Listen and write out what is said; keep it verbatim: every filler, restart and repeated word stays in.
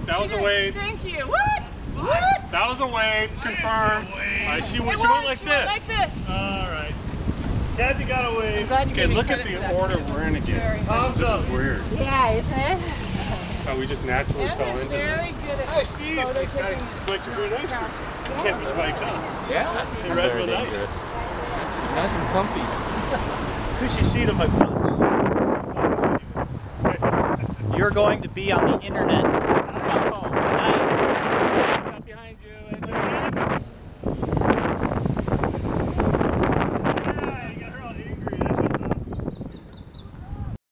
That was a wave. Thank you. What? What? That was a wave. Confirmed. All right, she, she went like she this. Went like this. All right. Kathy got a wave. I'm glad you okay, gave me look at credit for the that. order we're in again. This is weird. Yeah, isn't it? How we just naturally fell Emma's into it. very good at I see it. photo It's got taking. spikes are very nice. Yeah. Can't be spiked up. Yeah. They're red real nice. Nice and comfy. Cushy seat on my butt. You're going to be on the internet.